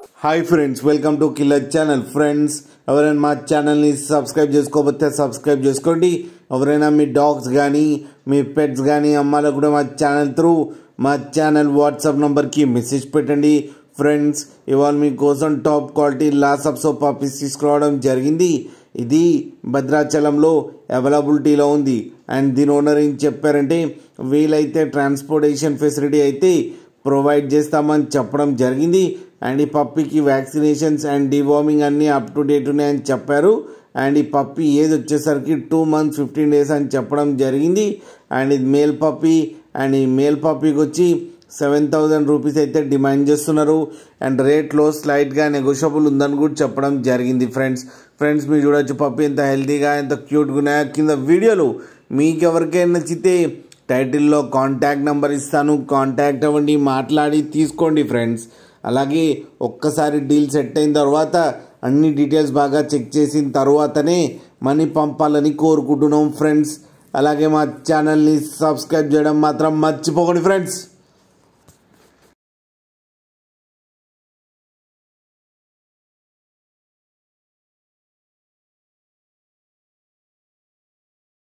Hi friends, welcome to Killer channel. Friends, ఎవరైనా మా ఛానల్ని సబ్స్క్రైబ్ చేసుకోకపోతే సబ్స్క్రైబ్ చేసుకోండి. ఎవరైనా మీ డాగ్స్ కానీ మీ పెట్స్ కానీ అమ్మాలో కూడా మా ఛానల్ త్రూ మా ఛానల్ వాట్సాప్ నెంబర్కి మెసేజ్ పెట్టండి. ఫ్రెండ్స్, ఇవాళ మీకోసం టాప్ క్వాలిటీ లాసప్ సోప్ పప్పీస్ తీసుకురావడం జరిగింది. ఇది భద్రాచలంలో అవైలబిలిటీలో ఉంది. అండ్ దీని ఓనర్ ఏం చెప్పారంటే, వీలైతే ట్రాన్స్పోర్టేషన్ ఫెసిలిటీ అయితే ప్రొవైడ్ చేస్తామని చెప్పడం జరిగింది. అండ్ ఈ పప్పీకి వ్యాక్సినేషన్స్ అండ్ డివార్మింగ్ అన్నీ అప్ టు డేట్ ఉన్నాయని చెప్పారు. అండ్ ఈ పప్పీ ఏజ్ వచ్చేసరికి 2 months 15 days అని చెప్పడం జరిగింది. అండ్ ఇది మేల్ పప్పీ. అండ్ ఈ మేల్ పప్పీకి వచ్చి 7,000 రూపీస్ అయితే డిమాండ్ చేస్తున్నారు. అండ్ రేట్లో స్లైట్గా నెగోషియబుల్ ఉందని కూడా చెప్పడం జరిగింది. ఫ్రెండ్స్ మీరు చూడొచ్చు పప్పీ ఎంత హెల్తీగా ఎంత క్యూట్గా ఉన్నాయో. కింద వీడియోలో మీకు ఎవరికైనా నచ్చితే టైటిల్లో కాంటాక్ట్ నెంబర్ ఇస్తాను, కాంటాక్ట్ అవ్వండి, మాట్లాడి తీసుకోండి ఫ్రెండ్స్. అలాగే ఒక్కసారి డీల్ సెట్ అయిన తర్వాత అన్ని డీటెయిల్స్ బాగా చెక్ చేసిన తర్వాతనే మనీ పంపాలని కోరుకుంటున్నాం ఫ్రెండ్స్. అలాగే మా ఛానల్ని సబ్స్క్రైబ్ చేయడం మాత్రం మర్చిపోకండి ఫ్రెండ్స్.